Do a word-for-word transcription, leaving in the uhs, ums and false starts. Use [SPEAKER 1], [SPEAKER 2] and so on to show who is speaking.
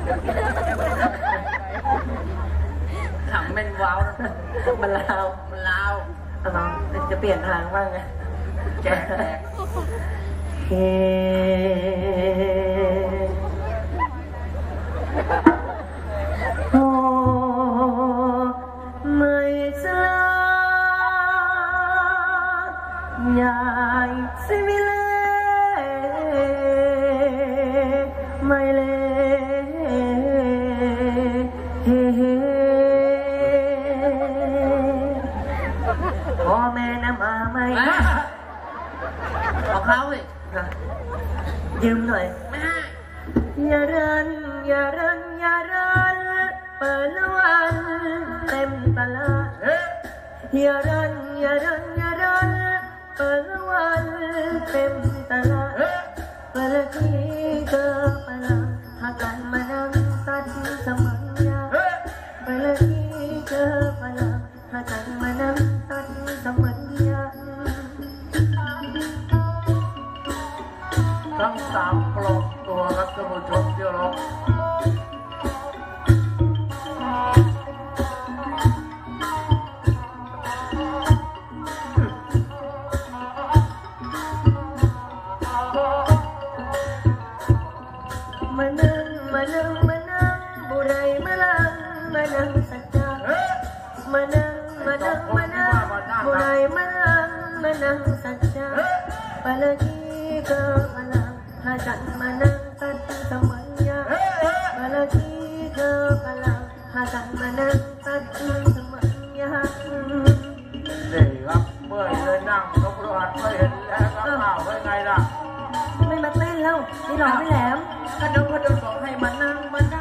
[SPEAKER 1] ถังเป็นว้าวมันลาวมันลาวเอามาจะเปลี่ยนทางบ้างไงแจกแจกเฮ้โอ้ไม่สลายายสิมิเลไม่เลเฮ้พ่อแม่นะมาไม่ขอเขาเลยยืมหน่อยไม่ให้อย่ารันอย่ารันอย่ารันเปิดวันเต็มตลาดอย่ารันอย่ารันอย่ารันเปิดวันเต็มตลาดเปิดที่เจอปลาหากันมานั่งตัดสมัยยาเปิดที่เจอปลาหากันมานั่งตัดสมัยยาทั้งสามปลอกตัวครับท่านผู้ชมที่รักมานั่งมานั่งมานั่งบุไรมาลังมานั่งสัจจามานั่งมานั่งมานั่งบุไรมาลังมานั่งสัจจาปะละกีก็มาลังหากันมานั่งตัดสมัยยาปะละกีก็มาลังหากันมานั่งตัดสมัยยาเด็กครับเมื่อเลยนั่งนกรอดไม่เห็นแล้วก็ข่าวไว้ไงล่ะไม่มาเต้นแล้วนี่หรอไม่แหลมกระโดดกระโดดบอกให้มานั่งมานั่ง